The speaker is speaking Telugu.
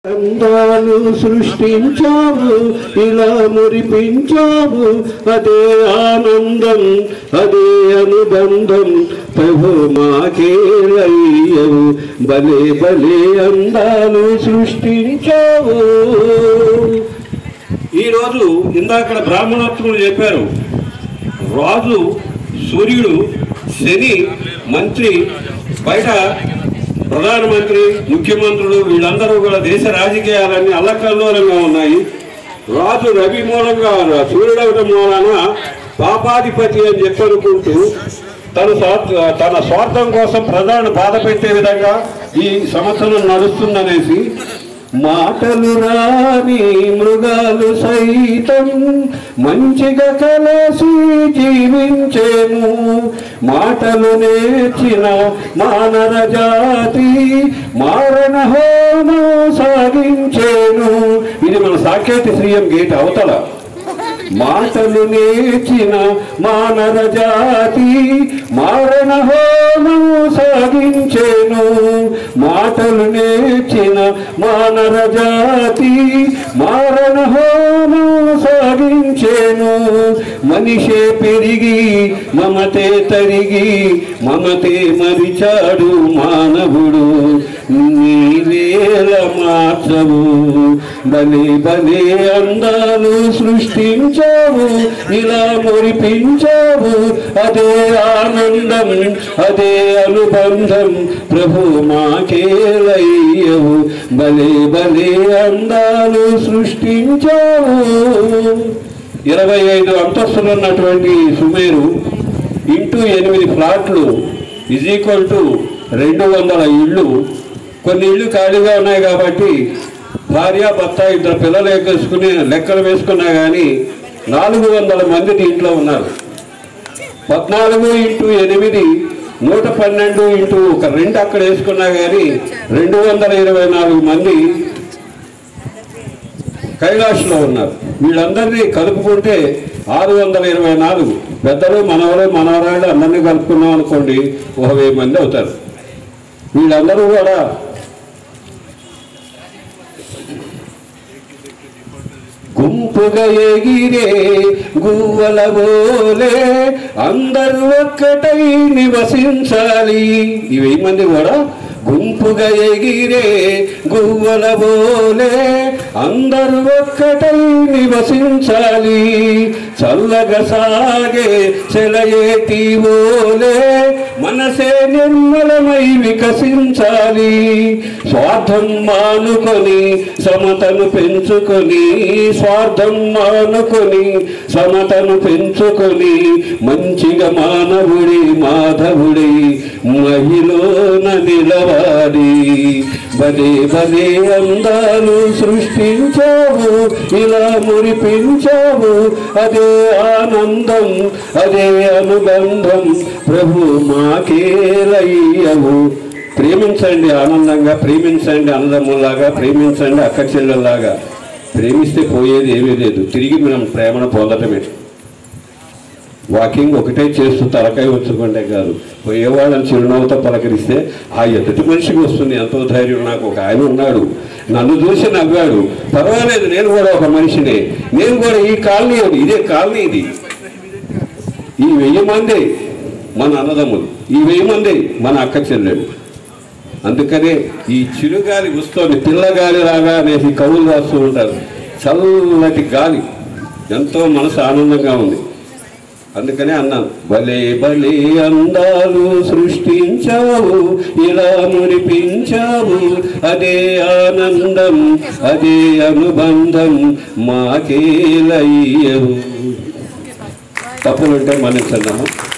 అందాలు సృష్టించావు ఇలా మురిపించావు అదే ఆనందం అదే అనుబంధం ప్రభు మాకేలయ్యవు భలే భలే అందాలు సృష్టించావు. ఈరోజు ఇందాక బ్రాహ్మణోత్తములు చెప్పారు, రాజు సూర్యుడు శని మంత్రి బయట ప్రధానమంత్రి ముఖ్యమంత్రులు వీళ్ళందరూ కూడా దేశ రాజకీయాలన్నీ అల్లకల్లోలంగా ఉన్నాయి. రాజు రవి మూలంగా సూర్యుడవడం మూలాన పాపాధిపతి అని చెప్పనుకుంటూ తన స్వార్థం కోసం ప్రజలను బాధ పెట్టే విధంగా ఈ సంవత్సరం నడుస్తుందనేసి మాటలు రాని మృగాలు సైతం మంచిగా కలిసి జీవించేము, మాటలు నేర్చిన మానవ జాతి మారణ హోమం సాగించేను. ఇది మన సాకేతి శ్రీయం గేట్ అవతల. మాటలు నేర్చిన మానవ జాతి మారణ హోమం సాగించేను, మాటలు నేర్చిన మానవ జాతి మారణ హోమం సాగించేను. మనిషే పెరిగి మమతే తరిగి మమతే మరిచాడు మానవుడు, నీవేల మార్చవు భలే భలే అందాలు సృష్టించావు ఇలా మురిపించావు అదే ఆనందం అదే అనుబంధం ప్రభు మాకేలయ్యవు భలే భలే అందాలు సృష్టించావు. 25 అంతస్తులు ఉన్నటువంటి సుమేరు ఇంటూ 8 ఫ్లాట్లు = 200 ఇళ్ళు. కొన్ని ఇళ్ళు ఖాళీగా ఉన్నాయి కాబట్టి భార్య భర్త 2 పిల్లలు ఎక్కేసుకుని లెక్కలు వేసుకున్నా కానీ 400 మంది దీంట్లో ఉన్నారు. 14 × 8 112 ఇంటూ 2 అక్కడ వేసుకున్నా కానీ 224 మంది కైలాష్లో ఉన్నారు. వీళ్ళందరినీ కలుపుకుంటే 624 పెద్దలు మనవలు మనవరాళ్ళు అందరినీ కలుపుకున్నాం అనుకోండి 1000 మంది అవుతారు. వీళ్ళందరూ కూడా గుంపుగా ఎగిరే గువ్వల బోలే అందరూ ఒక్కటై నివసించాలి. ఈ 1000 మంది కూడా గుంపుగా ఎగిరే గువ్వల బోలే అందరూ ఒక్కటై నివసించాలి. చల్లగా సాగే చెలయేటి బోలే మనసే నిర్మలమై వికసించాలి. స్వార్థం మానుకొని సమతను పెంచుకొని స్వార్థం మానుకొని సమతను పెంచుకొని మంచిగా మానవుడి మాధవుడి మహిళన నిలవాలి. భలే భలే అందాలు సృష్టించావు ఇలా మురిపించావు అదే ఆనందం అదే అనుబంధం ప్రభు మాకేలయ్యవు. ప్రేమించండి ఆనందంగా, ప్రేమించండి అన్నదమ్ములాగా, ప్రేమించండి అక్క చెల్లెల్లాగా. ప్రేమిస్తే పోయేది ఏమీ లేదు, తిరిగి మనం ప్రేమను పొందటమే. వాకింగ్ ఒకటే చేస్తూ తలకాయ వచ్చుకుంటే కాదు, పోయేవాళ్ళని చిరునవ్వుతో పలకరిస్తే ఆ ఎదుటి మనిషికి వస్తుంది ఎంతో ధైర్యం. నాకు ఒక ఆయన ఉన్నాడు, నన్ను చూసి నవ్వాడు, పర్వాలేదు నేను కూడా ఒక మనిషినే, నేను కూడా ఈ కాలనీ ఇదే కాలనీ ఇది. ఈ 1000 మంది మన అన్నదమ్ములు, ఈ 1000 మంది మన అక్క చెల్లెలు. అందుకనే ఈ చిరుగాలి వస్తుంది, పిల్లగాలి రాగా అనేసి కవులు రాస్తూ ఉంటారు. చల్లటి గాలి, ఎంతో మనసు ఆనందంగా ఉంది. అందుకనే అన్నాను, భలే భలే అందాలు సృష్టించావు ఇలా మురిపించావు అదే ఆనందం అదే అనుబంధం మాకేలయ్యవు. తప్పులుంటే మన్నించండి.